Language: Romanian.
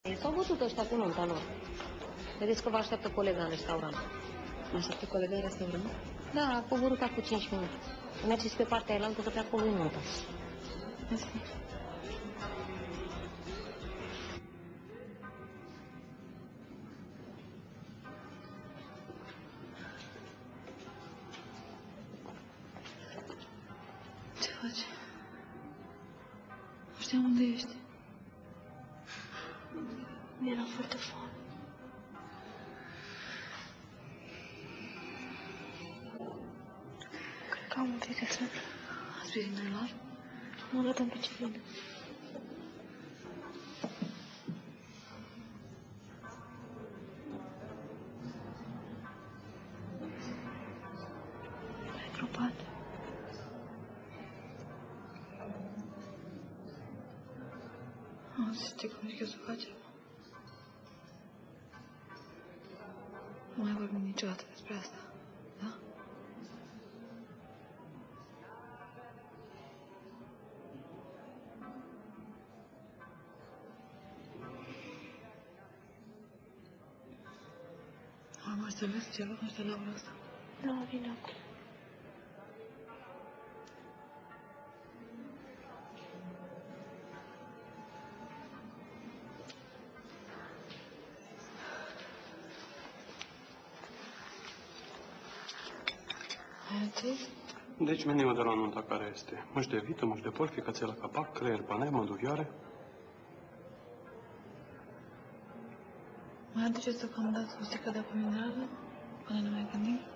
S-au văzut ăștia cu nunta lor. Vedeți că vă așteaptă colega în restaurant. Mă așteaptă colega în restaurant? Da, a coborât acum 5 minute. Mergeți pe partea aia, că pe acolo e nunta. Asta. Ce faci? Nu știam unde ești. Mi-era foarte foame. Cred că am un pic de somn. Aspirin ai luat? Mă arătăm pe ce vine. Ai gropat. Știi cum zic eu să facem? Nu mai vorbim niciodată despre asta, da? Am să vezi ceva ăștia la ora asta. Da, vine acum. Ai înțeles? Deci meniul de la nunta care este? Mâși de vită, mâși de porc, ficățe la capac, creier panei, măduvioare. Mai aduceți deocamdată o sticlă de apă minerală? Până ne mai gândim?